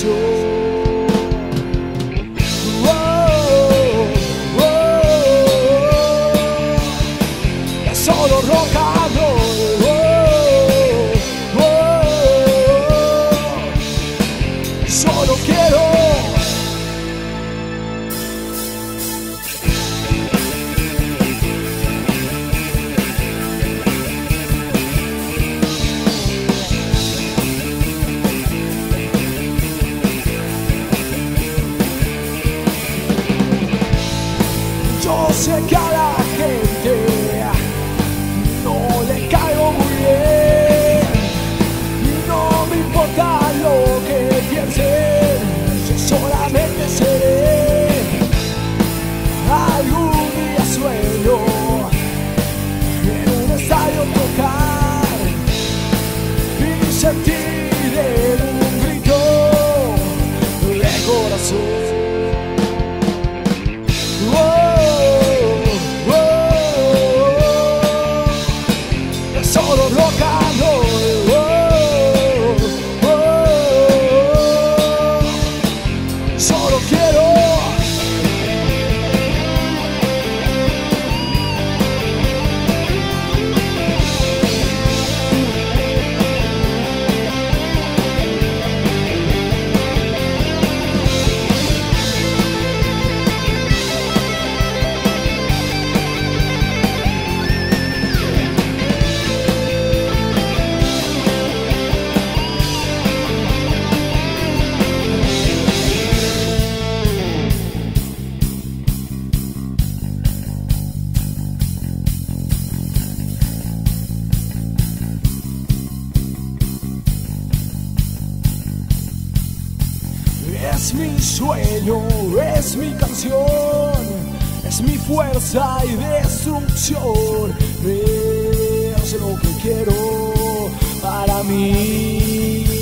Es solo rock and roll. Solo quiero. Yo sé que a la gente no le caigo muy bien y no me importa lo que piensen, yo solamente seré. Algún día sueño en un estadio tocar y sentir un grito de corazón. Solo rock and roll. Solo quiero. Es mi sueño, es mi canción, es mi fuerza y destrucción. Es lo que quiero para mí.